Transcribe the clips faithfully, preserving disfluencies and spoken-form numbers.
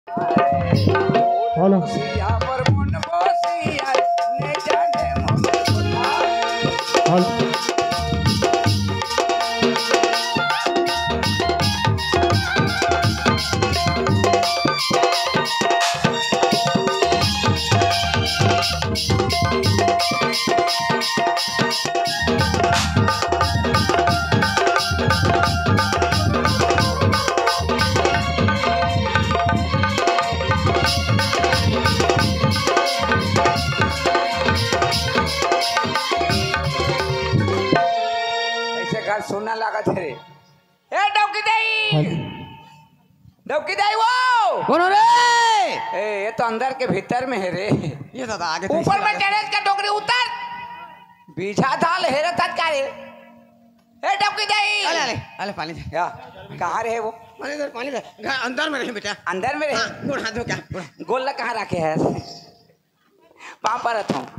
Hello hello सोना लगा थे रे। ए डौकी दाई, डौकी दाई वो कौन रे? ए ये तो अंदर के भीतर में है रे। ये दादा आगे ऊपर में टेरेस का टोकरी उतर बीछा थाल हेरे था क्या रे? ए डौकी दाई अले अले अले पानी दे। या कहाँ रहे वो? पानी दे पानी दे। अंदर में रहे बेटा। अंदर में रहे? हाँ, गोड़ हाथ धो क्या? गोल्ला कहाँ रखे है? पाँव पर रखता हूँ।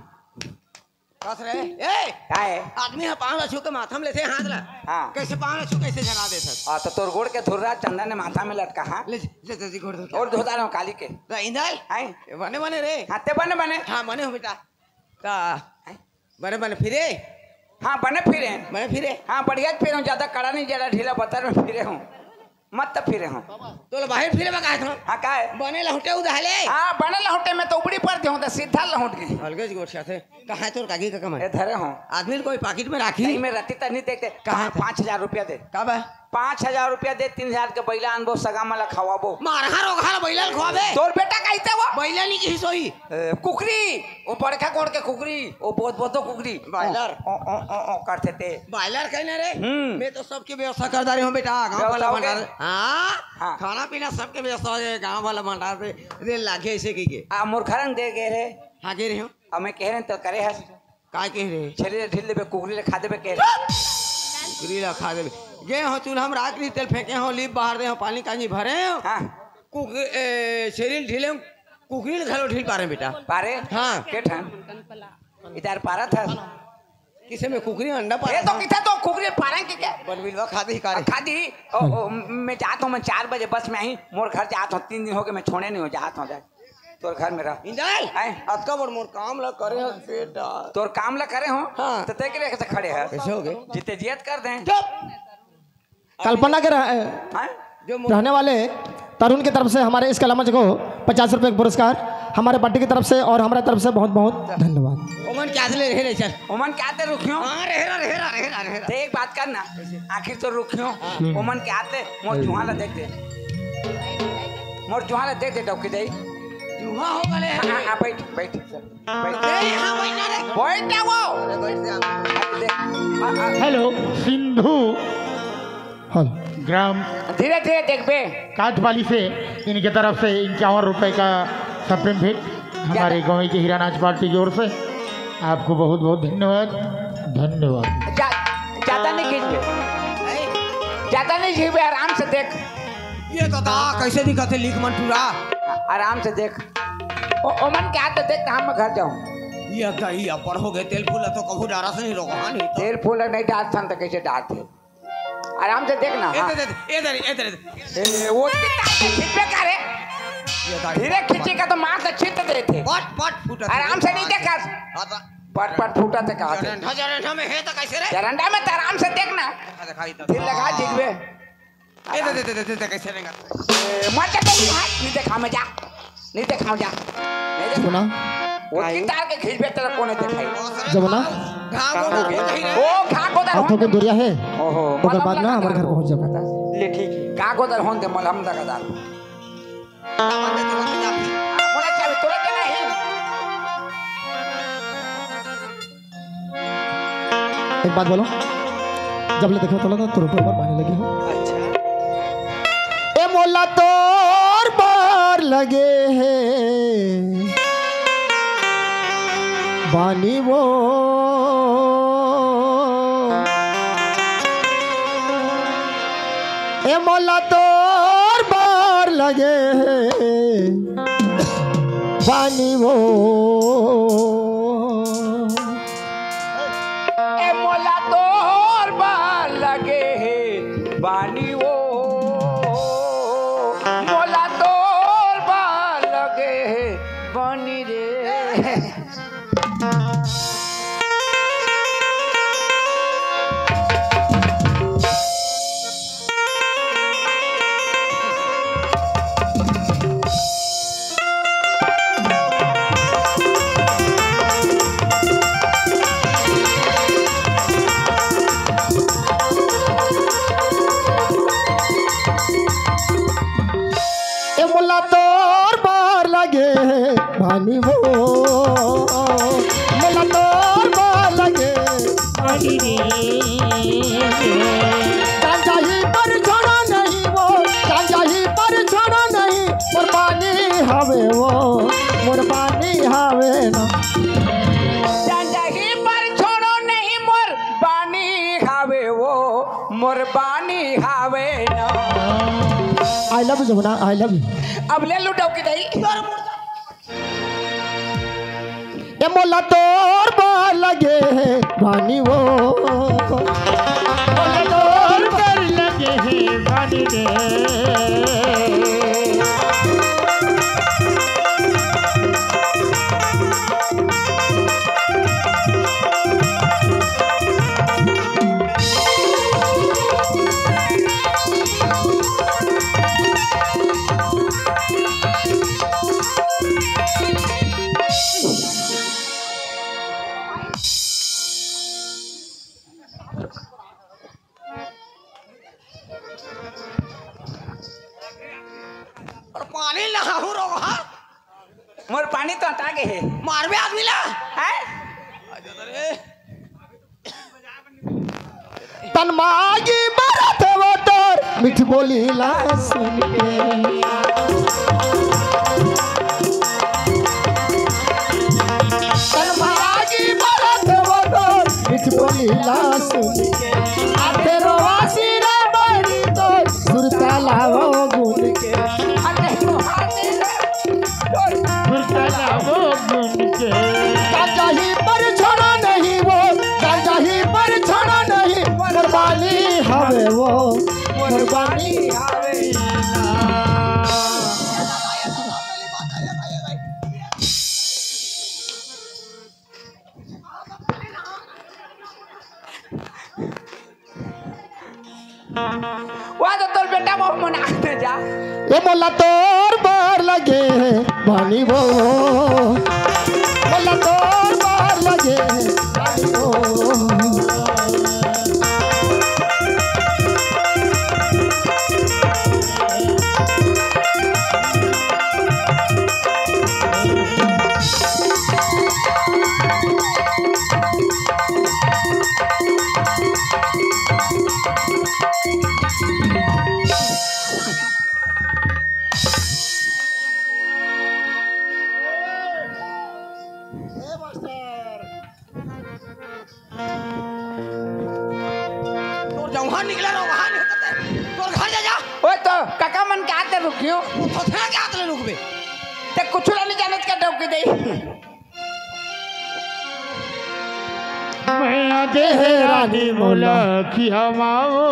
कस रहे? ए क्या है? आदमी है पाँव छू के माथा में लेते हाथ ला। हाँ कैसे पाँव छू कैसे जला दे सर? आ तो तोर गोड़ के धुर्रा चंदन ने माथा में लटका हाँ? ले ले जल्दी गोड़ धो। और धोता रहो काली के। तो इंदल हाय बने बने रे। हाथे बने बने। हाँ बने हो बेटा। ता बने बने फिरे। हाँ बने फिरे। बने फिरे। हाँ बढ़िया फिरे हूँ, ज्यादा कड़ा नहीं, ज्यादा ढीला बतर में फिरे हूँ, मत तब फिरे हूँ। तो लो बाहर फिरे में कहा था? हाँ का है? बने लहुटे उधाले। हाँ बने लहुटे में तो उपड़ी पड़ते हूँ तो सीधा लहुट गई। अलगे जी गोठिया थे। कहाँ है तोर कागी का कमाई? ए धरे हूँ। आदमी कोई पैकेट में राखी? नहीं मैं रत्ती तक नहीं देखते। कहाँ? पाँच हजार रुपया दे। कब है? पाँच हजार रुपया दे, तीन हजार के बैला अनबो सगा मला खवाबो। मारहा रोघा बैला खवाबे। तोर बेटा कहते वो बैला नहीं की सोई कुकरी, वो बड़का कोड़ के कुकरी, वो बहुत बहुत कुकरी बॉयलर ओ ओ ओ ओ करते थे। बॉयलर कहने रे। हम्म। मैं तो सबकी व्यवस्था कर दारी हूँ बेटा। गांव वाला भंडार। हाँ हाँ। खाना पीना सबके व्यवस्था है गांव वाला भंडार पे रे लागे ऐसे की के। आ मूर्खरंग दे गए रे। हाँ कह रही हूँ। अब मैं कह रहे तो करे है काय कह रहे? छेले ढील देबे कुकरी ले खा देबे कह रहे। कुकरी खा देबे गे हो चूल्हा हम राख ली तेल फेंके हो लीप बाहर दे हो पानी काजी भरे हो। हाँ कुकरी शरीर ढीले कुकरी घलो ढील पारे बेटा। पारे? हाँ के ठन इधर पारा था किसे में कुकरी अंडा पारा? ये तो किथे तो कुकरी पारे के क्या बनविलवा खा दी कारे खा दी। ओ, ओ, मैं जाता हूँ, मैं चार बजे बस में आई, मोर घर जाता हूँ, तीन दिन हो गए मैं छोड़े नहीं हो जाता हूँ जाए तोर घर में रह। इंदल हैं? अतका बड़ मोर काम ला करे हो बेटा। तोर काम ला करे हो हाँ। तो ते के लिए खड़े हैं कैसे हो गए? जिते जियत कर दें। चुप। कल्पना के रह, हाँ? जो रहने वाले तरुण की तरफ से हमारे इस कलामंच को पचास रुपये का पुरस्कार हमारे पार्टी की तरफ से और हमारे तरफ से बहुत बहुत धन्यवाद। ओमन क्या ले रहे रे चल। ओमन क्या ते रुकियो? हां रहेरा रहेरा रहेरा रहेरा। ते एक बात करना, आखिर तो रुकियो। ओमन क्या आते मोर जुहा ला देख दे, मोर जुहा ला देख दे डौकी दे। जुहा हो गले। हां हां बैठ बैठ बैठ ए हां बैठना रे। बैठ जा वो बैठ जा। हेलो सिंधु हेलो ग्राम धीरे धीरे देख बे। काठवाली से इनके तरफ से इक्यावन रुपए का सप्रेम भेंट हमारे गाँव की हीरानाच पार्टी की ओर से आपको बहुत बहुत धन्यवाद। धन्यवाद। जा, ज्यादा नहीं खींच बे, ज्यादा नहीं खींच बे, आराम से देख। ये तो दा कैसे दिखते लीक मन पूरा। आराम से देख। ओ ओमन क्या तो देख, हम घर जाऊं। ये दही अपर हो गए तेल फूल तो कभू डारा से नहीं रोका नहीं। तेल फूल नहीं डालता तो कैसे डालते? आराम से देखना। इधर इधर इधर इधर वो खींचबे का रे, धीरे खींचेगा तो मार से छीट देते। पट पट फूटा। आराम से नहीं देखा, पट पट फूटा थे कहा। जरंडा जरंडा में है तो कैसे रे? जरंडा में तो आराम से देखना, दिखाई तो दिल लगा जिगवे। इधर इधर इधर इधर कैसे रहेगा? मर जा तो नहीं देखा मैं, जा नहीं देखा जा नहीं देखा। सुना वो की तार के खींचबे तेरा कौन देखाई? जमुना घाव को ओ खा को दर हाथों के दूरिया है ओहो ओकर बाद ना हमारे घर पहुंच जाओ। ले ठीक है। का को दर होन दे मलहम दगादार मोला चाबी तोरा के नहीं। एक बात बोलो, जब ले देखो तो लगा तोर ऊपर पानी लगी हो। अच्छा ए मोला तोर बार लगे है बानी वो ए मोला तोर बार लगे बानी वो ए मोला तोर बार लगे है बानी वो, मोला तोर बार ए मोला तोर बार लगे पानी वो मोला तोर बार लगे पानी रे कांजाही पर छोड़ा नहीं वो कांजाही पर छोड़ा नहीं मोर पानी हवे वो मोर पानी हवे ना जाही पर छोड़ो नहीं मोर पानी हावे वो मोर पानी हावे ना। I love you Jamuna I love you अब ले लूटाओ की दही ए मोला तोर बार लगे पानी वो मोला तोर बार लगे पानी रे और पानी लगा हूँ रो हाँ मोर पानी तो हटा गए है मारबे आदमी ला हैं? तन मागी बरत वो तोर मिठ बोली ला सुन के तन मागी बरत वो तोर मिठ बोली ला सुन के आते रोवासी रे बड़ी तोर सुरता लावो गुन के अरे तो हाथे सुरता लावो गुन के कांजाही पर छोड़ा नहीं वो कांजाही पर छोड़ा नहीं कुर्बानी हवे वो कुर्बानी हावे वहाँ तो तोर बेटा मोह मना के जा ए मोला तोर बार लगे पानी वो मोला तोर बार लगे पानी वो तोर जौहान निकला रो वहाँ नहीं होता तोर घर जा जा ओ तो काका मन के आते रुकियो तो थे क्या आतले रुकबे ते कुछ नहीं जानत का डब के दे मैं दे रानी मोला किया माओ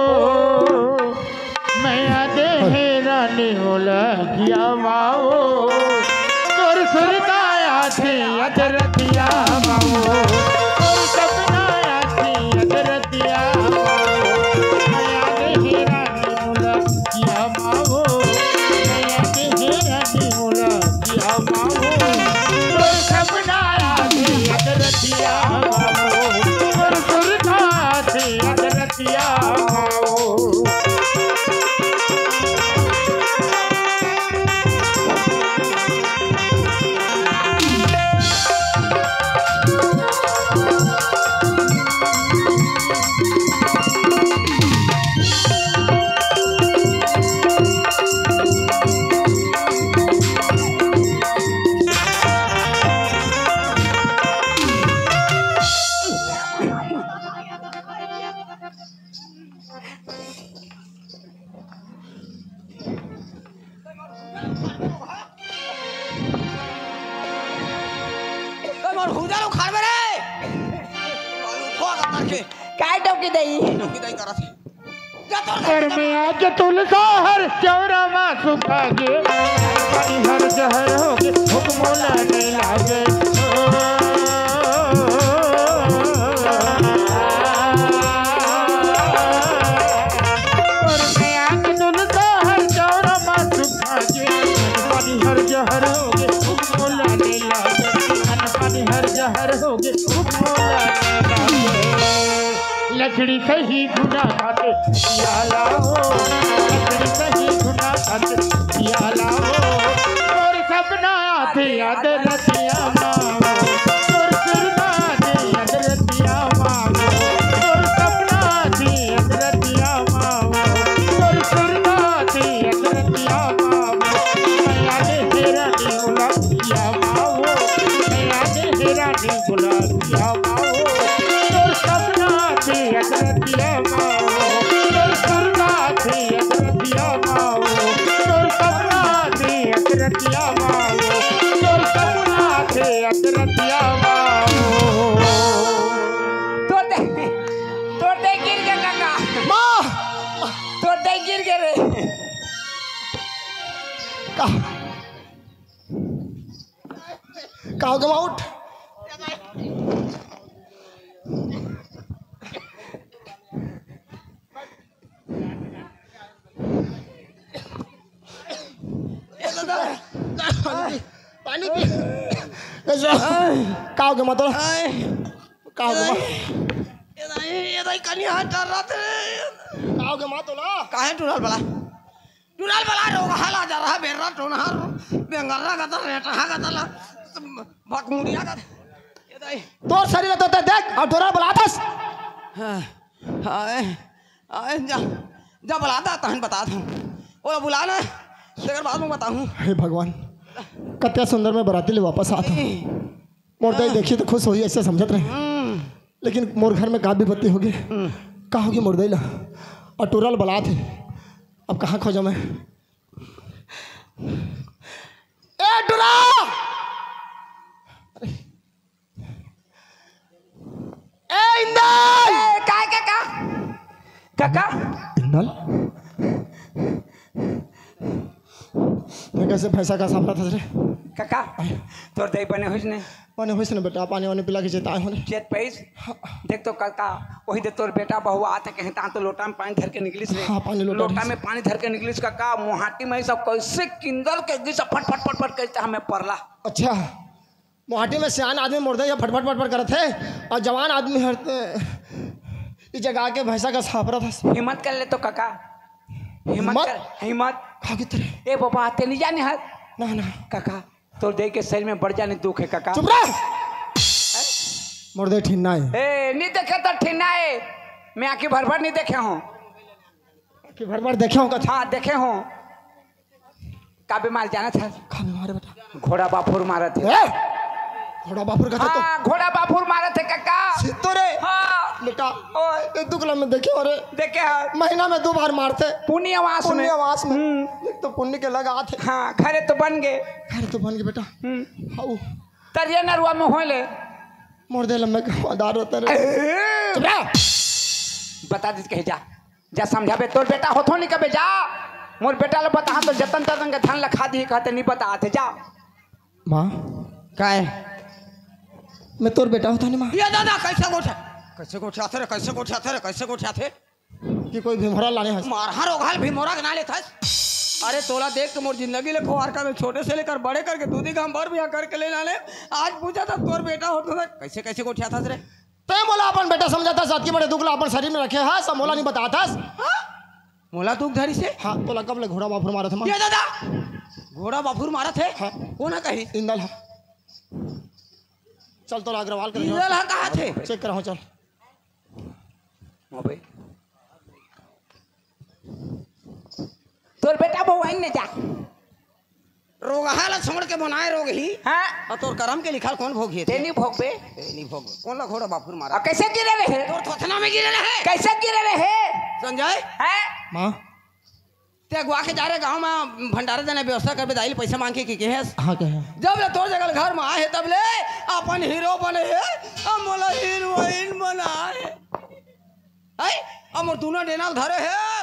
मैं दे रानी मोला किया माओ तोर सुरताया थे अदरतिया माओ तोर सपनाया थे अदरतिया मैं दे रानी मोला किया माओ मैं दे रानी मोला किया माओ तोर सपनाया थे अदरतिया माओ तोर सुरताया थे अदरतिया माओ तो मोर हुजा लो खार में रे बालू खो का के काय डब के दई की दई करत जा तोर घर में आज तुलसा हर चौरा माँ सुखा गे पानी हर जहर हो गे हुक्म नहीं लागे लकड़ी सही गुना खाते पिया लाओ, लकड़ी सही गुना खाते पिया लाओ, और सपना आते याद रतिया माओ, और सुरना आते याद रतिया माओ, और सपना आते याद रतिया माओ, और सुरना आते याद रतिया माओ, मैं याद तेरा नी गुलाबिया माओ, मैं याद तेरा नी गुलाबिया माओ, और सपना आते याद रतिया माओ, और सुरना आते याद रतिया माओ, और सपना आते याद रतिया माओ, और सपना आते याद रतिया माओ। तोड़ दे तोड़ दे गिर गया काका, माँ तोड़ दे गिर गए रे। कहा कहा गमा उठ। पानी पी। कैसे कहा गमा तो कहा गमा कनी हाथ डर रहा थे कहा गमा तो ला काहे टुरल बला टुरल बला रोग हाला जा रहा बेरा टोनहार बेंगरा का तर रेटा का तला भकमुड़िया का ये दाई तोर शरीर तो ते देख और डोरा बुलातस। हाय हाय जा जा बुलाता तहन बता दूं ओ बुलाना तेरे बाद में बताऊं। हे भगवान कत्या सुंदर में बराती ले वापस आता मोर दाई देखी तो खुश हुई ऐसे समझत रहे, लेकिन मोर घर में का विपत्ति होगी का होगी मोर दाई ला और टुरल बलात है। अब कहाँ खोजा मैं ए टुरा ए इंदल ए, काय काका काका इंदल मैं कैसे पैसा का सामना था रे काका तोड़ दे बने हुई ने पानी हुई से बेटा पानी वानी पिला के जेता होने चेत पैस देख तो काका वही दे तोर बेटा बहु आते कहे ता तो लोटा में पानी धर के निकलिस रे। हाँ, पानी लोटा लोटा में पानी धर के निकलिस काका मुहाटी में सब कैसे किंदल के गिस फट फट फट फट कहता हमें परला। अच्छा मोहाटी में सियान आदमी मुर्दे या फटफट फटफट करते थे और जवान आदमी हरते इस जगह के भैंसा का सापरा था। हिम्मत कर ले तो काका हिम्मत हिम्मत? कर हिम्मत खा के तेरे ए बाबा आते नहीं जाने है ना ना काका तो देख के शरीर में बढ़ जाने दुख है काका। चुप रह मुर्दे ठिन्ना है ए नहीं देखे तो ठिन्नाए मैं आंखें भर भर नहीं देखे हूँ कि भर भर देखे होगा था हाँ देखे हूँ का बीमार जाना था खा मारे बेटा घोड़ा बाफुर मारे थे। ए घोड़ा बापुर का था तो हाँ घोड़ा बाफुर मारे थे काका। सितो रे हाँ बेटा ओए ये दुगला में देखे और देखे हाँ महीना में दो बार मारते पुण्यवास में पुण्य आवास में एक तो पुण्य के लगा थे। हाँ घरे तो बन गए अरे तो बन गए बेटा हम्म। हाउ तरिया नरुआ में होले मुर्दे लम्बे हवादार होते रे चुप रह बता दी कहे जा जा समझाबे तोर बेटा होथो नहीं कबे जा मोर बेटा ले बता तो जतन ततन के धान लखा दी कहते नहीं बता थे जा माँ काय मैं तोर बेटा होता नहीं माँ ये दादा कैसे गोठा कैसे गोठा थे रे कैसे गोठा थे रे कैसे गोठा थे कि कोई भीमरा लाने हंस मारहा रोगाल भी मोरा के ना लेता अरे तोला देख के मोर जिंदगी ले खोवार का मैं छोटे से लेकर बड़े करके दूधी काम भर भी करके ले लाले आज पूछा था तोर बेटा होता था कैसे कैसे गोठा था रे ते मोला अपन बेटा समझाता साथ की बड़े दुगला अपन शरीर में रखे है सब मोला नहीं बताता मोला दुख धरी से हाँ तोला कब ले घोड़ा बापुर मारा था माँ ये दादा घोड़ा बाफुर मारा थे हाँ। वो ना कही इंदल है चल तोला अग्रवाल कर इंदल हा कहा थे चेक कराओ चल मोबे तोर बेटा बहु आई ने जा रोग हाला छोड़ के बनाए रोग ही हाँ और तोर करम के लिखल कौन भोगिए ते नहीं भोगबे ए, नहीं भोग कौन ला घोड़ा बाफुर मारा और कैसे गिरे रहे तोर थोथना में गिरे रहे कैसे गिरे रहे संजय हैं माँ ते अगवा के जा रहे गाँव में भंडारे देने व्यवस्था कर दाइल पैसा मांग के की है हाँ क्या है जब ले तोर जगह घर में आए तब ले अपन हीरो बने है अब मोला हीरोइन बना है आई अब मोर दोनों डेनाल धरे है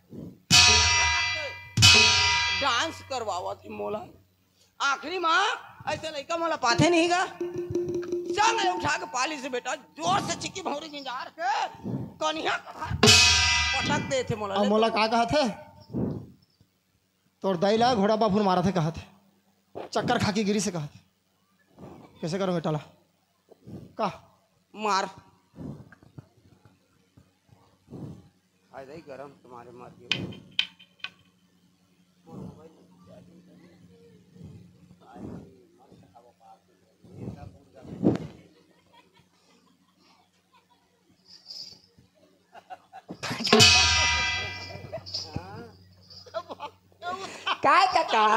डांस करवावा थी मोला आखिरी माँ ऐसे लड़का मोला पाथे नहीं गा चल उठा के पाली से बेटा जोर से चिक्की भौरी गुंजार के कनिया पटक दे थे मोला अब मोला कहा कहा थे तोर दाई ला घोड़ा बापुर मारा थे कहा थे चक्कर खा के गिरी से कहा थे कैसे करो बेटा ला का मार आज ही गरम तुम्हारे मार के काय काका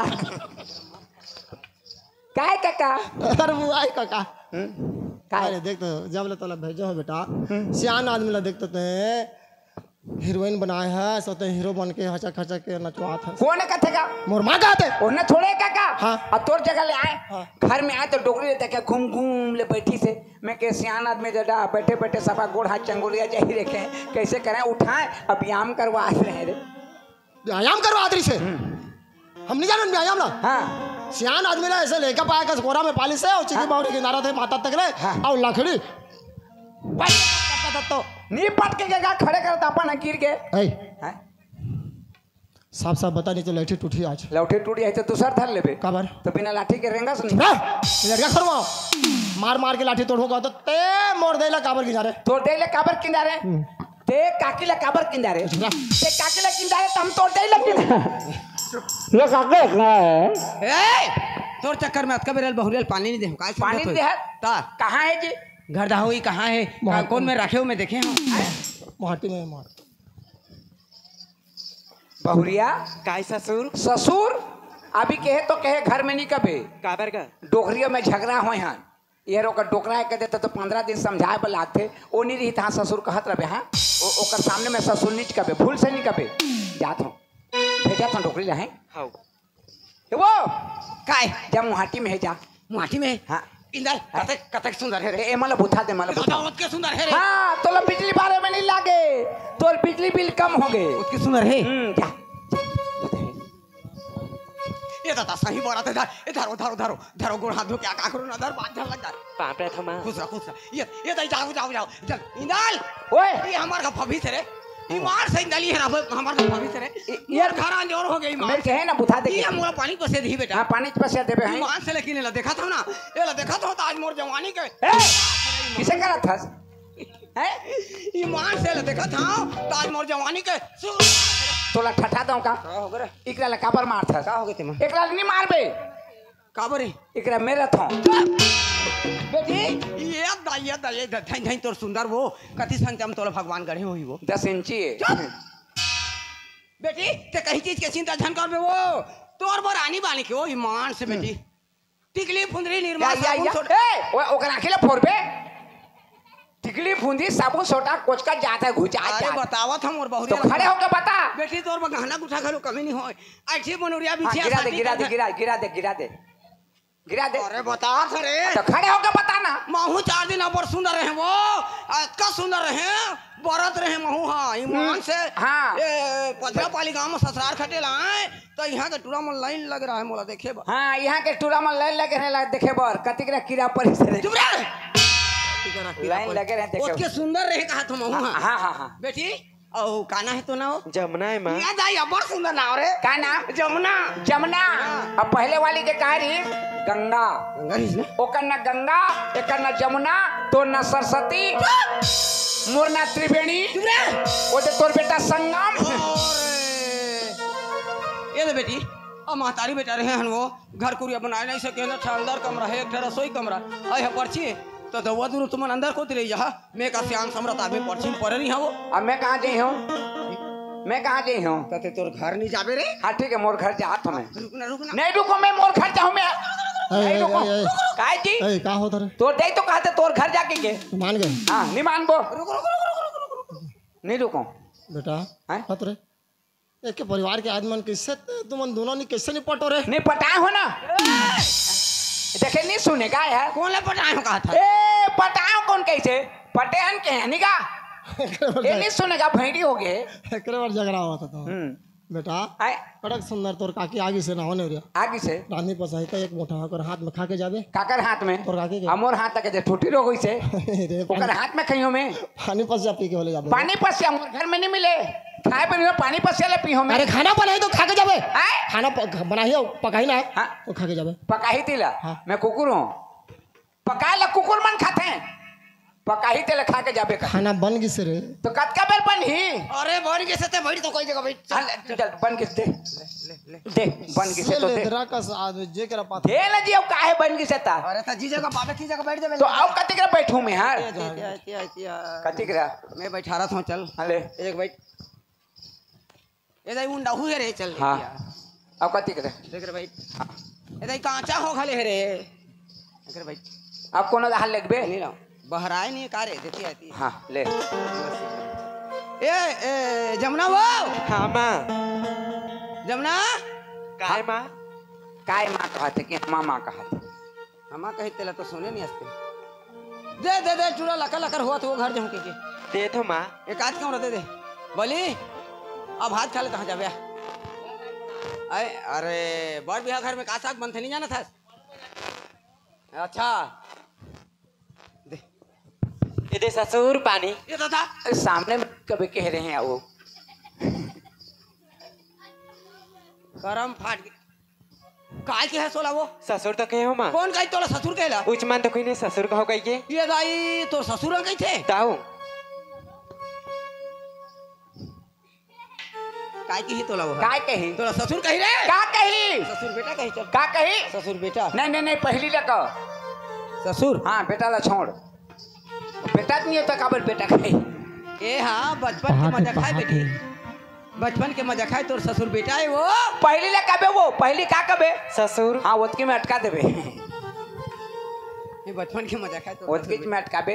काय काका अरे वो आई काका काय अरे देख तो जब ले तोला भेजो हो बेटा सियान आदमी ला देखते ते हीरोइन बनाए है सोते हीरो बन के हचक हचक के नचवात है कौन कथे का मोर मां गाते उन्हें थोड़े काका हाँ। और तोर जगह ले आए हाँ। घर में आए तो डोगरी लेते क्या घूम घूम ले बैठी से मैं के सियान आदमी जड़ा बैठे बैठे सफा गोड़ हाथ चंगुलिया जाही रखे कैसे करें उठाएं अब व्यायाम करवा रहे रे व्यायाम करवा आदरी से हम नहीं जानन व्यायाम ना हाँ सियान आदमी ला ऐसे लेकर पाया का कोरा में पालिश है और चिकी बावरी किनारा थे माता तक रे हाँ। और लकड़ी तो नी पट के गया खड़े कर तापा ना गिर गए ए हैं साफ साफ बता नहीं तो लाठी टूटी आज लौटे टूटी है तो दूसर धर लेबे कबर तो बिना लाठी के रेंगा से नहीं लड़का करवाओ मार मार के लाठी तोड़ोगा तो ते मोड़ देला काबर की जा रे तोड़ दे ले काबर किनारे ते काकी ले काबर किनारे ते काकी ले किनारे तो हम तोड़ दे ले किनारे ये काका क्या है ए तोर चक्कर में अतका बेरल बहुरेल पानी नहीं दे काय पानी दे है तार कहाँ है जी घर दाहुई कहाँ है कहाँ- कौन में रखे हो मैं देखे हूँ माटी में मार बहुरिया काय ससुर ससुर अभी कहे तो कहे घर में नहीं कबे काबर का डोकरियों में झगड़ा हुए हैं ये रोकर डोकरा के देते तो पंद्रह दिन समझाए बला थे वो नहीं रही था ससुर कहत रहे हाँ ओकर सामने में ससुर नहीं कबे भूल से नहीं कबे जात हूँ भेजा था डोकरी रहे हाउ वो काय जब मुहाटी में है जा माटी में हाँ इंदर कतक कतक सुंदर है रे ए मला बुथा दे मला बुथा दावत के सुंदर है रे हाँ तो लो बिजली बारे में नहीं लागे तो बिजली बिल कम हो गए उसके सुंदर है हम्म, जा ये दादा सही बोला था इधर धरो धरो धरो धरो गोड़ हाथ धो क्या का करो ना धर बात झल लग जा पाप रे थमा खुश रह खुश रह ये ये दाई जाओ जाओ जाओ चल इंदल ओए ये हमार का भविष्य है रे ईमान से इंदली है ना हमार का भविष्य है रे ये- यार घर अंजोर हो गई मेरे कहे ना बुथा दे ये मोला पानी को से दी बेटा हाँ पानी पैसे देवे हैं ईमान से लेकिन ला देखा था ना ये ला देखा था आज मोर जवानी के ए, किसे करा था हैं ईमान से ला देखा था आज मोर जवानी के तोला ठठा दो का का हो गरे इकरा ला काबर मार था का हो गए तुम एकरा नहीं मार बे काबरे इकरा मेरा था बेटी ये दाई ये दाई धन धन तोर सुंदर वो कति संग हम तोला भगवान गढ़े होई वो दस इंची है बेटी ते कहीं चीज के चिंता धन करबे वो तोर बर आनी बानी के ओ ईमान से बेटी टिकली फुंदरी या निर्मा या साबुन या सोडा ए ओए ओकरा अकेले फोड़बे टिकली फुंदी साबुन सोटा कोचका जाता है घुचा अरे जाता बतावत हम और तो बहुरी खड़े होकर बता बेटी तोर बर गहना गुठा घलो कमी नहीं होय ऐठी बनोरिया हाँ, बिछिया गिरा दे गिरा दे गिरा गिरा दे गिरा दे गिरा दे अरे बता रे तो खड़े होकर बताना महू चार दिन और सुंदर रहे वो का सुंदर रहे बरत रहे महू हाँ ईमान से हाँ। ये पथरा पाली गांव में ससुराल खटे लाए तो यहाँ का टूरा में लाइन लग रहा है मोला देखे बा हाँ यहाँ के टूरा में लाइन लगे रहे देखे बर कतिक रा कीड़ा परी से चुप रह लाइन लगे रहे देखे उसके सुंदर रहे कहा तुम महू हाँ हाँ हाँ हाँ हाँ बेटी ओ काना है तो ना हो जमुना है माँ याद आई अब सुंदर नाव रे का नाम जमुना जमुना अब पहले वाली के कहा रही गंगा गंगारीज ने ओकर न गंगा एक न जमुना तो न सरस्वती मोर न त्रिवेणी चुप रह वो दे तोर बेटा संगम ये ले बेटी अब महतारी बेटा रहे हैं वो घर कुरिया बनाए नहीं सके ना अंदर कमरा है एक रसोई कमरा आई है पर्ची तो दवा दूर तुम अंदर को रही जा मैं का श्याम सम्राट आवे पर्ची में पड़े नहीं है वो अब मैं कहाँ जाइ हूँ मैं कहाँ जाइ हूँ तते तोर घर नहीं जाबे रे हाँ ठीक है मोर घर जात हूँ मैं रुकना रुकना नहीं रुको मैं मोर घर जाऊँ मैं ए, नहीं ए, रुको ए, ए। काय जी ए का होता रे तोर दे तो कहते तोर घर जाके के मान गए हाँ नहीं मानबो रुको रुको रुको रुको रुको नहीं रुको बेटा हैं? हत रे एक के परिवार के आदमी कैसे तुम दोनों ने कैसे नहीं पटो रे नहीं पटाए हो ना देखे नहीं सुनेगा यार कौन ले पटाए हो कहा था ए पटाओ कौन कैसे पटेहन के है निका ये नहीं सुनेगा भेड़ी हो गए एकरे बार झगड़ा हुआ था तो हम्म बेटा आए कड़क सुंदर तोर काकी आगे से ना होने रे आगे से रानी पसाई का एक मोटा होकर हाथ में खा के जाबे काकर हाथ में तोर काकी के हमोर हाथ तक जे ठुटी रो गई से रे ओकर हाथ में कहियो में पानी पस जा पी के बोले जाबे पानी पस हमोर घर में नहीं मिले खाए पर नहीं पानी पस ले पियो में अरे खाना बनाई तो खा के जाबे आए खाना बनाई पकाई ना हाँ। तो खा के जाबे पका ही तिला हाँ। मैं कुकुर हूँ पका ला कुकुर मन खाते हैं पकाही तेल खा के जाबे कर खाना बन गई से रे तो कतका बेर बनी अरे बन के सते बैठ तो कोई जगह बैठ चल चल बन के दे दे बन के से तो दे लेदरा का साथ जे करा पाता दे ना जी अब काहे बन के से ता अरे त जी जगह बाबे की जगह बैठ जाबे तो आओ कति के बैठू मैं यार कति के मैं बैठा रहा था चल हां ले एक बैठ ए दाई मुंडा हुए रे चल हां अब कति के देख रे बैठ ए दाई कांचा हो खाले रे देख रे बैठ अब कोनो हाल लगबे नहीं ना बहराए नहीं कारे देती आती हां ले ए ए जमुना वो हाँ माँ जमुना काय माँ काय मां कहते कि मामा कहते हमा कहे तेला तो सुने नहीं हंसते दे दे दे चूड़ा लकर लकर हुआ तो वो घर जाऊं के दे तो माँ एक आध क्यों दे दे बोली अब हाथ खा ले कहाँ जाबे अरे अरे बड़ बिहार घर में का साग बनते नहीं जाना था अच्छा दे ये दे ससुर पानी ये दादा सामने में कभी कह रहे हैं वो गरम फाट गई काय के है सोला वो ससुर तो कहे हो माँ कौन कही तोला ससुर कहला उच मान तो कोई नहीं ससुर कहो कही के ये दाई तो ससुर कही थे ताऊ काय की ही तोला वो काय कही तोला ससुर कही रे का कही ससुर बेटा कही चल का कही ससुर बेटा नहीं नहीं नहीं पहली लगा ससुर हाँ बेटा ला छोड़ बेटा नहीं होता काबर बेटा कही ए हाँ बचपन के मजा खाए बेटी बचपन के मजा खाए तोर ससुर बेटा है वो पहली ला कबे वो पहली का कबे ससुर हाँ ओतकी में अटका देबे ये बचपन के मजा खाए तोर ओतकी में अटकाबे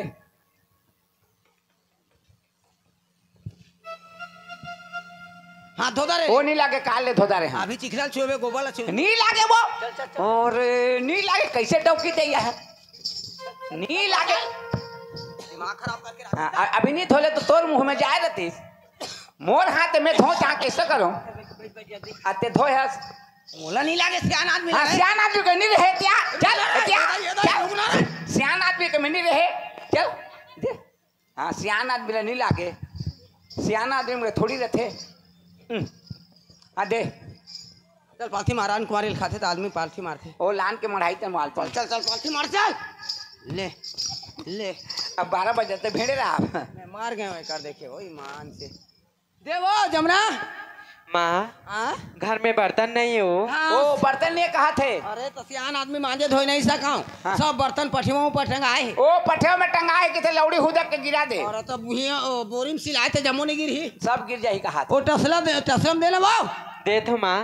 हाथ धोदा रे वो नहीं लागे काल ले धोदा रे हाँ अभी चिखला छुए गोबर छुए नहीं लागे वो और नहीं लागे कैसे डौकी दे है नहीं लागे दिमाग खराब करके रख हाँ, अ- अभी नहीं धोले तो तोर मुंह में जाए रहती मोर हाथ में धो चाह कैसे करो आते धो है मोला नहीं लागे सियान आदमी हाँ लगे। सियान आदमी के नहीं रहे क्या चल क्या ये तो- ये तो रुकना रे। सियान आदमी के में नहीं रहे चल दे हाँ सियान आदमी ले नहीं लागे सियान आदमी में थोड़ी रहते हम्म, हाँ दे चल पालथी मारान कुमारी खाते तो आदमी पालथी मारते ओ लान के मढ़ाई ते माल चल चल चल पालथी मार चल ले ले अब बारह बजे तक भेड़े रहा आप। मैं मार गए कर देखे ओ ईमान से दे वो जमुना माँ हाँ घर में बर्तन नहीं हो ओ बर्तन ने कहा थे अरे तो सियान आदमी मांजे धोई नहीं सका हाँ। सब बर्तन पठियों पर टंगाए ओ पठे में टंगाए के थे लौड़ी हुदक के गिरा दे और तो बुहिया बोरिंग सिलाए थे जमो नहीं गिरी सब गिर जाही कहा वो टसला दे टसलम देना वो दे तो माँ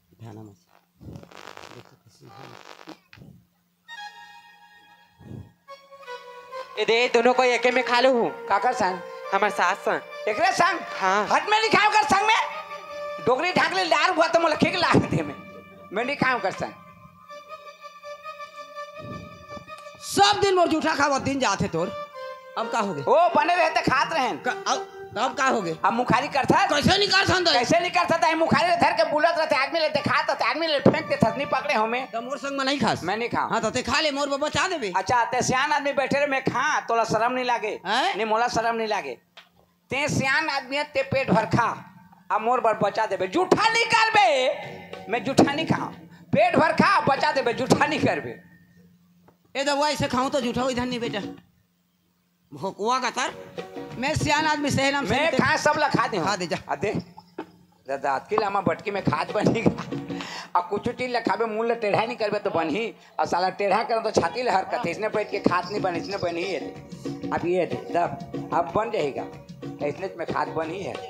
ये दे दोनों को एके में खा लो हूँ काकर संग हमारे सास संग एकरे संग हाँ। हट में नहीं खाओ कर संग में डोगरी ढाक ले लार हुआ तो मोला खेक ला दे में मैं नहीं खाओ कर संग सब दिन मोर जूठा खावा दिन जाते तोर अब का हो गए ओ बने रहते खात रहे क- अब अब का हो गए अब मुखारी करता कैसे निकाल सन दे कैसे नहीं करता था मुखारी धर के बुलत रहते आदमी ले दिखात रहते आदमी ले फेंक के थसनी पकड़े हमें तो मोर संग में नहीं खास मैं नहीं खाऊं हाँ तो ते खा ले मोर बाबा बचा देबे अच्छा ते सियान आदमी बैठे रहे मैं खा तोला शर्म नहीं लागे हैं? नहीं मोला शर्म नहीं लागे ते सियान आदमी है, ते पेट भर खा अब मोर भर बचा देबे जूठा नहीं करबे मैं जूठा नहीं खाऊं पेट भर खा बचा देबे जूठा नहीं करबे ए दवा ऐसे खाऊं तो जूठा इधर नहीं बेटा भोकुआ का तर मैं सियान आदमी सही नाम से मैं नहीं खा सब ला खा दे खा दे जा। आ दे दादा के लामा बटकी में खाद बनेगा अब कुछ चीज लखाबे मुंह ले टेढ़ा नहीं करबे तो बनी और साला टेढ़ा कर तो छाती ले हरकत इसने बैठ के खाद नहीं बन इसने बनी है अब ये दे तब अब बन जाएगा इसने में खाद बनी है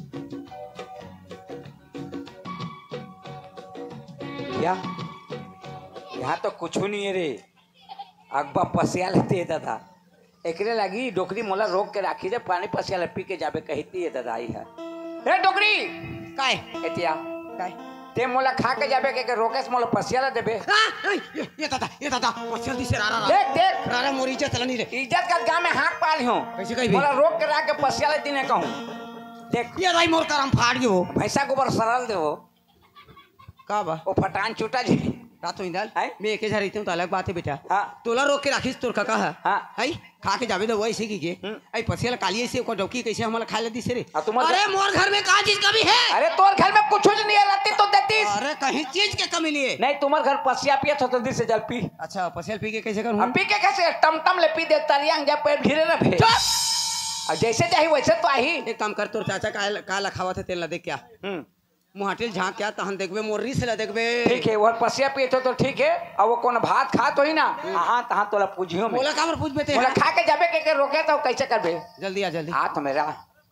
क्या यहाँ तो कुछ नहीं है रे अकबा पसिया लेते है दादा एकरे लगी डोकरी मोला रोक के राखी जब पानी पसिया पी के जाबे कहती है दादा आई है ए डोकरी काय एतिया काय ते मोला खा के जाबे के, के रोके से मोला पसिया देबे हाँ, ए, ये ये दादा ये दादा पछल दी से रारा रारा देख देख रारा मोरी इज्जत लनी रे इज्जत का गांव में हाथ पाल हूं कैसे कही भी? मोला रोक के राख के पसिया दिने कहूं देख ये राई मोर करम फाड़ गयो भैंसा गोबर सरल देवो का बा ओ फटान छूटा जी रात हो इंदल हैं? मैं एके झा रहती हूँ तो अलग बात है बेटा हाँ। तोला रोक के राखिस तोर काका है हाँ। आई खा के जाबे तो वैसे की के हम्म। आई पसिया काली ऐसे को डौकी कैसे हमारा खा ले दिस रे हाँ, तुम्हारे- अरे मोर घर में का चीज कमी है अरे तोर घर में कुछ नहीं है रहती तो देतीस अरे कहीं चीज के कमी नहीं है नहीं तुम्हारे घर पसिया पिया तो जल्दी से जल पी अच्छा पसिया पी के कैसे करूँ अब पी के कैसे टमटम ले पी दे तरियांग जब पेट घिरे ना भे और जैसे चाही वैसे तो आई एक काम कर तोर चाचा का का लखावा थे तेल ला देख क्या हम्म मुहाटिल झाँक क्या तहन देखबे मोर्री से ला देखबे ठीक है वो पसिया पिए तो ठीक है और वो कौन भात खा तो ही ना हाँ तहाँ तोला पूछियो में बोला कामर पूछ बेटे बोला खा के जाबे के, के रोके तो कैसे करबे जल्दी आ जल्दी हाथ मेरा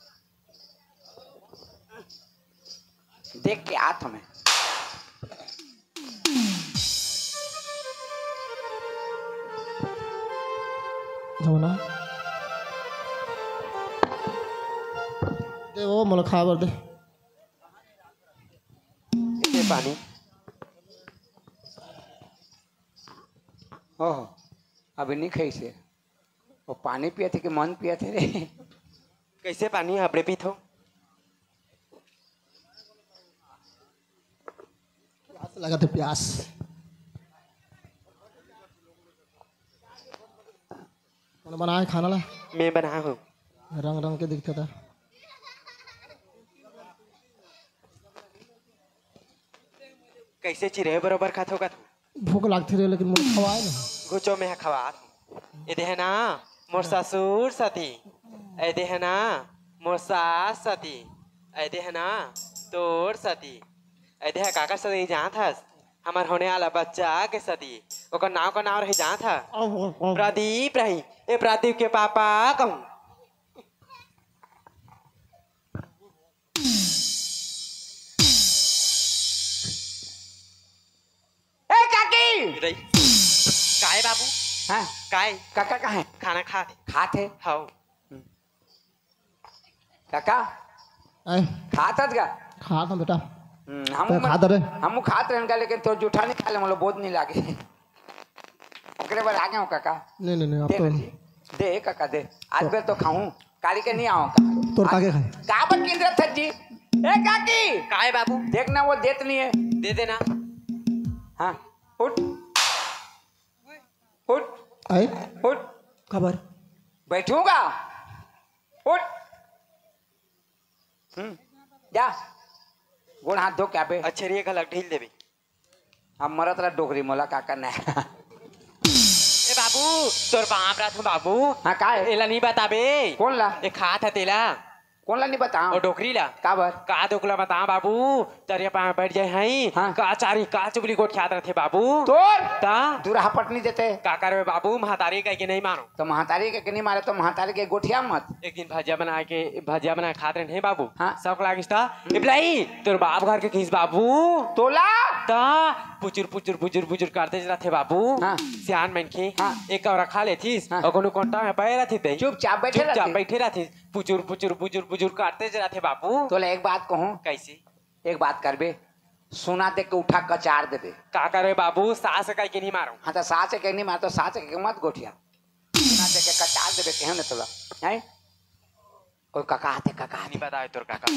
देख के हाथ में जाओ ना दे वो मोला खाबर दे ये पानी ओह अभी नहीं खाई से वो पानी पिए थे कि मन पिए थे रे कैसे पानी आपने पी थो प्यास लगा थे प्यास कौन बनाए खाना ला मैं बना हूँ रंग रंग के दिखते था कैसे चिरे बरोबर खाथो का भूख लगती रही लेकिन मुझे खवाए ना गुचो में है खवात ये देह ना मोर ससुर सती ऐ देह ना मोर सास सती ऐ देह ना तोर सती ऐ देह काका सती जहाँ था हमार होने वाला बच्चा के सती ओकर नाव का नाव रही जहाँ था प्रदीप रही ए प्रदीप के पापा कहूँ ए काकी रही काय बाबू हाँ काय काका कहाँ है खाना खाते खाते हाउ काका ऐ खाता का खा था बेटा हम तो खाता रहे हम खात रहे का लेकिन तो जूठा नहीं खा ले मतलब बहुत नहीं लागे ओकरे बार आ गया हूँ काका नहीं नहीं नहीं अब दे तो ना जी, दे काका दे आज बेर तो खाऊं काली के नहीं आओ का तोर काके खाए काबर केंद्र था जी ए काकी काय बाबू देखना वो देत नहीं है दे देना हाँ उठ उठ ऐ उठ खबर बैठूंगा उठ हम्म जा गोड़ हाथ धो क्या पे अच्छे रिए गलत ढील देवी हम मरत रहा डोकरी मोला का करना है ए बाबू तोर बाप रहा था बाबू हाँ का है एला नहीं बताबे कौन ला ए खा था तेला कौन ला नहीं बताओ और डोकरी ला काबर का दोकला बता बाबू तरिया पा बैठ जाए हई हाँ। का चारी का चुगली कोट ख्यात रथे बाबू तोर ता दूरा पटनी देते का करबे बाबू महतारी कह के नहीं मानो तो महातारी के नहीं मारे तो महातारी के गोठिया मत एक दिन भजिया बना के भजिया बना के खात रहे बाबू हाँ। सब लागिस था इबलाई तोर बाप घर के खीस बाबू तोला ता पुचुर पुचुर पुचुर पुचुर करते रथे बाबू हाँ। सियान मन के हाँ। एक और खा लेथिस हाँ। और कोनो कोंटा में पै रथी ते चुपचाप बैठे चुपचाप रहते बैठे रथिस पुचुर पुचुर पुचुर पुचुर करते रथे बाबू तोला एक बात कहूँ कैसे एक बात करबे सोना दे के उठा कचार देबे का करे बाबू सास कह के नहीं मारो हाँ तो सास के नहीं मार तो सास के मत गोठिया सोना दे के कचार देबे केहन न तोला हैं और काका हाथे काका हाथे नहीं बताए तोर काका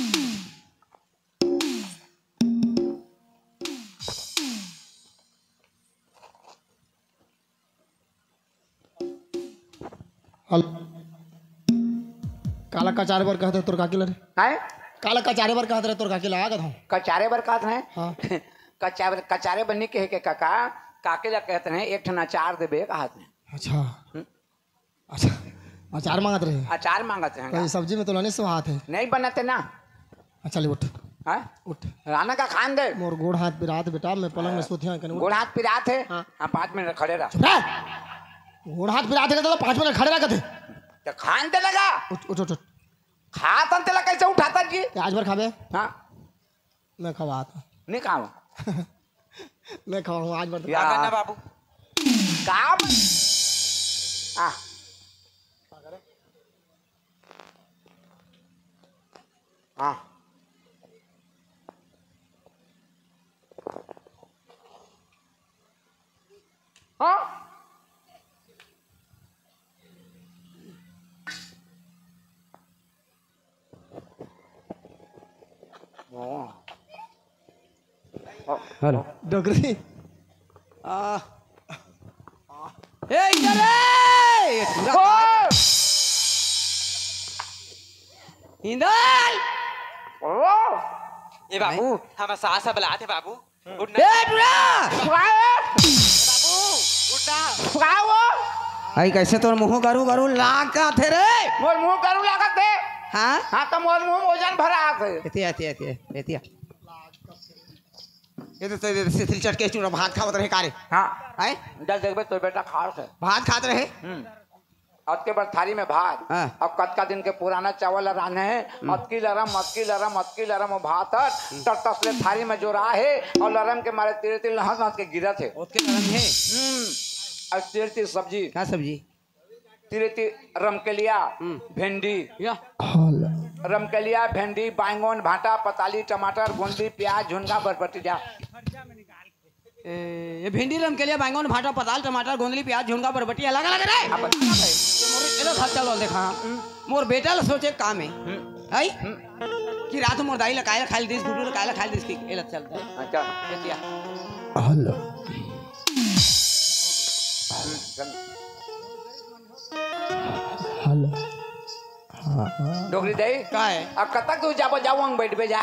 हल काला कचारे बर कहते तोर काकी लरे हैं काला कचारे बर कहते तोर काकी लगा था कचारे बर कहते हैं हाँ कचारे कचारे बनने के है के काका काके ला कहते हैं एक ठन अचार देबे का हाथ में अच्छा अच्छा अचार मांगत रहे अचार मांगते हैं कहीं सब्जी में तो नहीं सो हाथ है नहीं बनाते ना अच्छा ले उठ हैं उठ राना का खान दे मोर गोड़ हाथ बिरात बेटा मैं पलंग में सोती कहीं गोड़ हाथ पिरात है हाँ। हाँ पाँच मिनट खड़े रह चुप रह। गोड़ हाथ बिरात है तो पाँच मिनट खड़े रखते तो खान ते लगा उठ उठ उठ उठ खाता तेला कैसे उठाता जी ते आज भर खाबे हाँ मैं खवाता नहीं खाओ मैं खवाऊँ आज भर तो। या करना बाबू काम आ हाँ हाँ हेलो डोगरी आ, ए इधर ए ओ! इंदल ओ! ए बाबू हम सासा बुलाते बाबू उठना ए टुरा बाबू उठना सुगाओ! आई कैसे तोर मुंह गरू गरू लाग का थे रे मोर मुंह करू लागत है। हाँ हाँ तो मोर मुंह वजन भरा है। एतिया एतिया एतिया एतिया ये तो तेरे सिथरी चट के चूरा भात खावत रहे कारे हाँ आए जब देखबे तो बेटा खाड़ है। भात खात रहे हम्म अब के बाद थारी में भात हाँ। अब कतका दिन के पुराना चावल राने है अतकी लरम अतकी लरम अतकी लरम वो भात तर तसले थारी में जो रहा है और लरम के मारे तीर तीर नहस नहस के गिरत है। ओत के नरम है हम्म और तीर तीर सब्जी क्या सब्जी तीर तीर रमकेलिया भिंडी या रमकेलिया भिंडी बैंगन भाटा पताली टमाटर गोंदी प्याज झुनगा बरबटी जा ए, ये भिंडी रम के लिए बैंगन भाटा पताल टमाटर गोंदली प्याज झुनगा बरबटी अलग अलग रे अब बता भाई। मोर एलो खर्चा लो देखा मोर बेटा ल सोचे काम है आई कि रात मोर दाई ल कायला खाइल दिस गुडू ल कायला खाइल दिस की एला चलता है अच्छा एतिया हेलो हेलो हाँ हाँ डोगरी दे का है अब कब तक तू जाबो जाओ अंग बैठ पे जा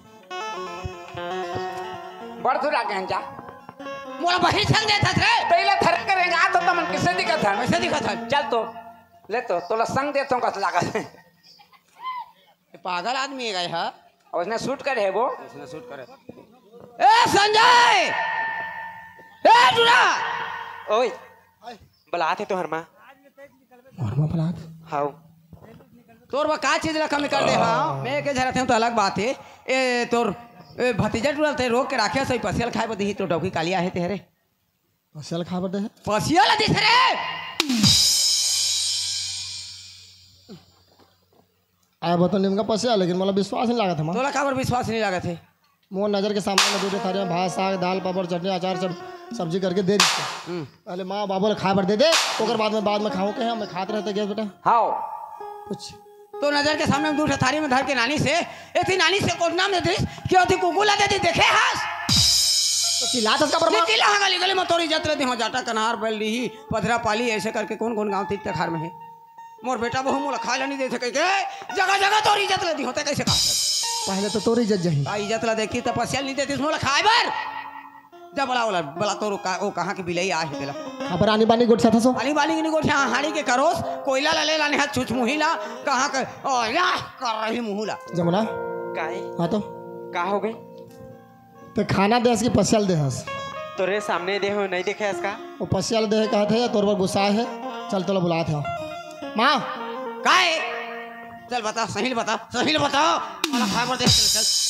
बड़ थोड़ा कहें जा मोला बही संग देता रे पहले थर करेंगे आ तो तमन किसे दिक्कत है वैसे दिखा था चल तो ले तो तोला संग देता हूँ कस लागत है ये पागल आदमी है गए हां और उसने शूट करे है वो इसने शूट करे ए संजय ए टुरा ओए बुलाते तो हरमा वर्मा बलात हाउ तोर बा का चीज ला कमी कर दे हां मैं के झरते हूं तो अलग बात है ए तोर ए भतीजा टुरल ते रोक के राखे सही पसियल खाए बदी तो डौकी कालिया है तेरे पसल खाबर दे पसियल दिस रे आया बतो निमका पसे लेकिन मला विश्वास नहीं लागत हम तोला काबर विश्वास नहीं लागत है मोर नजर के सामने में दूसरे थारे में भात साग दाल पापड़ चटनी अचार सब सब्जी करके दे दी पहले माँ बाबू खा पर दे दे ओकर बाद में बाद में खाऊं के हम खाते रहते गैस बेटा हाँ कुछ तो नजर के सामने में दूसरे थारी में धर के नानी से एथी नानी से कोट नाम दे दी क्यों थी कुकुला दे दी देखे हंस तो चिल्लात उसका पर माँ निकल हां गली गली में तोरी जतरे दी हो जाटा कनार बैल ली पथरा पाली ऐसे करके कौन कौन गांव तीत तखार में है मोर बेटा बहु मोला खा नहीं दे सके के जगह जगह तोरी इज्जत ला दी होते कैसे खा पहले तो तोरी इज्जत जही आ इज्जत ला देखी तपस्या नहीं देती मोला खाए बर जब बड़ा बोला बला तोर का ओ कहां की बिलई आ है तेला खबर आनी बानी गुट था सो पानी बाली की गोठे हाड़ी के करोस कोयला ला ले लाने हाथ छुछ मुहिला कहां के ओ या कर रही मुहुला जमुना काई हाँ तो का हो गई तो खाना दे की पसियल दे हस तोरे सामने दे हो नहीं देखे इसका वो पसियल दे कहते हैं तोर पर गुस्सा है चल तोला बुलाते हो माँ काहे चल बता सही बता सही बताओ मला खाए बर दे चल चल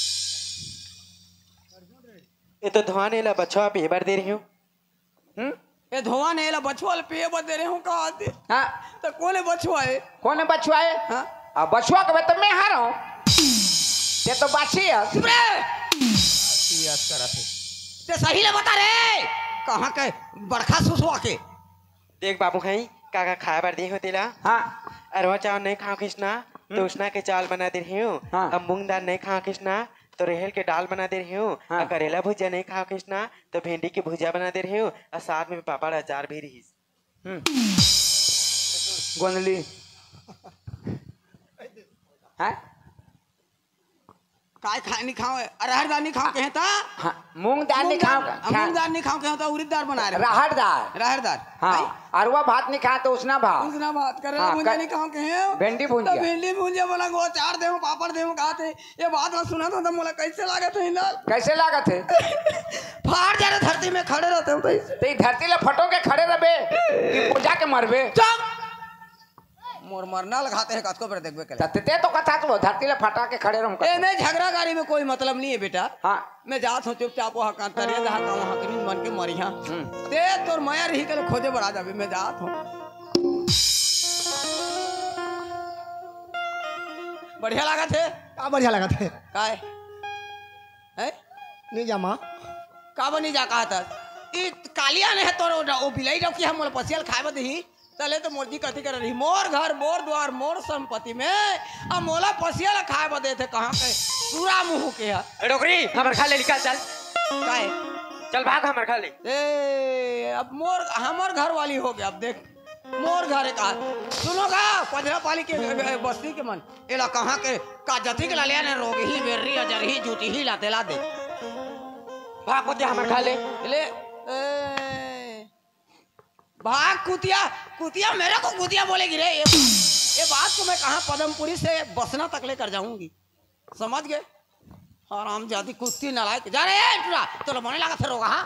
ये तो धुआं नहीं ला बच्चा पेबर दे रही हूँ हम्म ए धोवा ने ला बछवा पे बद दे रहे हूं कहा दे हाँ तो कोने बछवा है कौन है बछुआ है हां अब बछुआ के तो मैं हार हूँ ये तो बाछी है रे याद करा थे ते सही ले बता रे कहां के बरखा सुसवा के देख बाबू खाई काका खाए बार दे हो तेला हाँ अरवा चावल नहीं खाओ कृष्णा तो उसना के चावल बना दे रही हूँ हाँ। अब मूंग दाल नहीं खाओ कृष्णा तो रेहल के दाल बना दे रही हूँ हाँ। और करेला भुजिया नहीं खाओ कृष्णा तो भिंडी की भुजिया बना दे रही हूँ और साथ में पापड़ अचार भी रही गोंदली हैं काय खा नहीं खाओ अरहर दाल नहीं खाओ कहता हाँ मूंग दाल नहीं खाओ मूंग दाल नहीं खाओ कहता उड़द दाल बना रहे राहड़ दाल रहर दाल हाँ अरवा भात नहीं खा तो उसना भात उसना बात करे हाँ, मुझे कर- नहीं खाओ कहे भिंडी भुजिया। तो भिंडी भुजिया बोला गो चार देव पापड़ देव खाते ये बात मैं सुना था तो मोला कैसे लागत है ना कैसे लागत है फाड़ जा रहे धरती में खड़े रहते हो तो तो ई धरती ला फटो के खड़े रहे कि पूजा के मरबे चुप मोर मरना लगाते हैं कतको पर देखबे के ते तो कथा तो धरती ला फटा के खड़े रहूं ए नहीं झगड़ा गाड़ी में कोई मतलब नहीं है बेटा हाँ मैं जात हूँ चुपचाप वहाँ का तरिया जहाँ का वहाँ कहीं मन के मरिया ते तोर माया रही के खोजे बढ़ा जाबे मैं जात हूँ बढ़िया लागत है का बढ़िया लगा थे काय है नहीं जा माँ का बनी जा कहा था ई कालिया ने है तोर ओ बिलाई रखी हम मोल पसियल खाए बदही तले तो मोरजी कथी कर रही मोर घर मोर द्वार मोर संपत्ति में अब मोला पसियल खाए बदे थे कहाँ के पूरा मुंह के है डोकरी हमारे खा ले निकाल चल काय चल भाग हमर खाली। ए अब मोर हमर घर वाली हो गया। अब देख मोर घर का सुनोगा पंद्रह पाली के बस्ती के मन एला कहाँ के का जथी के लालिया ने रोग ही बेर्री अजर ही जूती ही लाते ला दे भाग कुतिया हमर खाले। ले ए, भाग कुतिया कुतिया मेरे को कुतिया बोलेगी रे। ये, ये बात को मैं कहाँ पदमपुरी से बसना तक लेकर जाऊंगी, समझ गए? आराम जाती कुत्ती नालायक जा रहे हैं तो मने लगा था रोगा। हाँ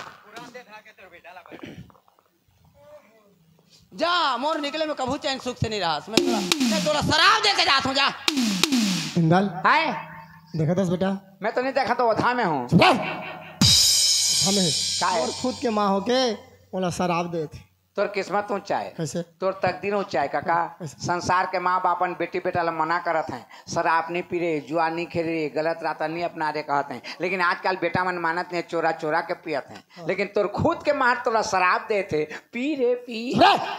जा मोर निकले में कभू चैन सुख से नहीं रहा। मैं तोला मैं तोला शराब दे के जाता हूँ। जा इंदल हाय देखा था बेटा? मैं तो नहीं देखा, तो वधा में हूँ। हमें का है? और खुद के माँ होके बोला शराब दे थे। तोर किस्मत ऊंचा है, कैसे? तोर तकदीर ऊंचा है काका। संसार के माँ बाप अपन बेटी बेटा ला मना करत हैं, शराब नहीं पी रहे, जुआ नहीं खेल रहे, गलत रास्ता नहीं अपना रहे कहते हैं। लेकिन आजकल बेटा मन मानत नहीं, चोरा चोरा के पियत हैं। लेकिन तोर खुद के माँ तोरा शराब दे थे, पी रे पी।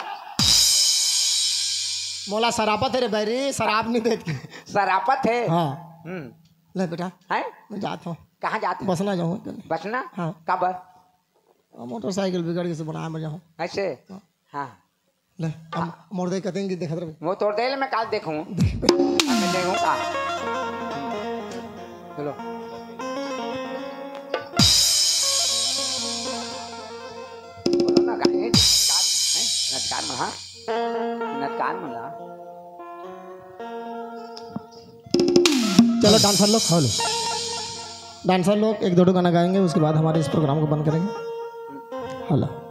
मोला शराबत है रे बैरी, शराब नहीं देती। शराबत है। हाँ हम्म ले बेटा है। मैं जाता हूँ, कहाँ जाते? बसना जाऊँ। बचना। हाँ। कब? मोटरसाइकिल बिगड़ के से बनाया मैं जाऊँ। ऐसे हाँ ले अब मोड़ दे कहते हैं कि देखा रहे वो तोड़ दे, मैं काल देखूँ मैं देखूँ का। चलो बोलो ना गाने नटकार में। हाँ नटकार में ला। चलो डांसर लोग खा लो। डांसर लोग एक दो गाना गाएंगे, उसके बाद हमारे इस प्रोग्राम को बंद करेंगे। हेलो